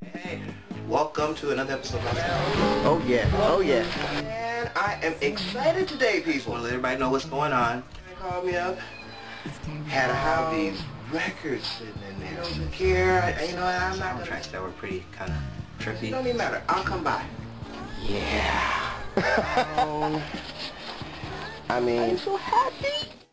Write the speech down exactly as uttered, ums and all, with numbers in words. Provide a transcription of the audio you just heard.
Hey, welcome to another episode of my channel. Oh yeah, oh yeah. And I am excited today, people. Just want to let everybody know what's going on. They called me up. Had to have these records sitting in there. Don't care. You know, I'm not gonna... tracks that were pretty kind of trippy. It don't even matter. I'll come by. Yeah. um, I mean... I'm so happy.